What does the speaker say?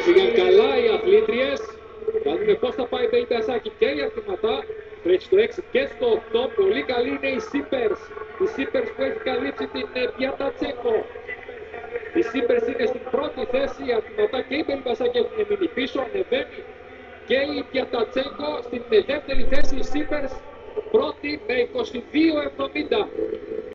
Πήγαν καλά οι αθλήτριες. Θα δούμε πώς θα πάει η Μπελιντασάκη και η Αρτηματά. Τρέχει στο 6 και στο 8. Πολύ καλή είναι η Σίπερς. Η Σίπερς που έχει καλύψει την Πιατατσέκο. Η Σίπερς είναι στην πρώτη θέση. Η Αρτηματά και η Μπελιντασάκη έχουν μείνει πίσω. Ανεβαίνει και η Πιατατσέκο στην δεύτερη θέση. Η Σίπερς πρώτη με 22,70.